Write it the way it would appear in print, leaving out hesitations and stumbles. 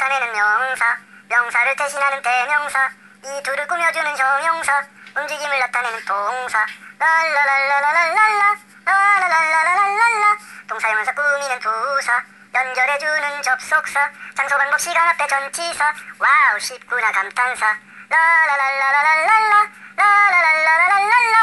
다음에는 명사, 명사를 대신하는 대명사, 이 둘을 꾸며주는 형용사, 움직임을 나타내는 동사, 랄라랄라랄랄라, 랄라랄라랄랄라, 동사형용사 꾸미는 부사, 연결해주는 접속사, 장소 방법 시간 앞에 전치사, 와우 쉽구나 감탄사, 라라랄라랄랄라, 라라랄라랄랄라.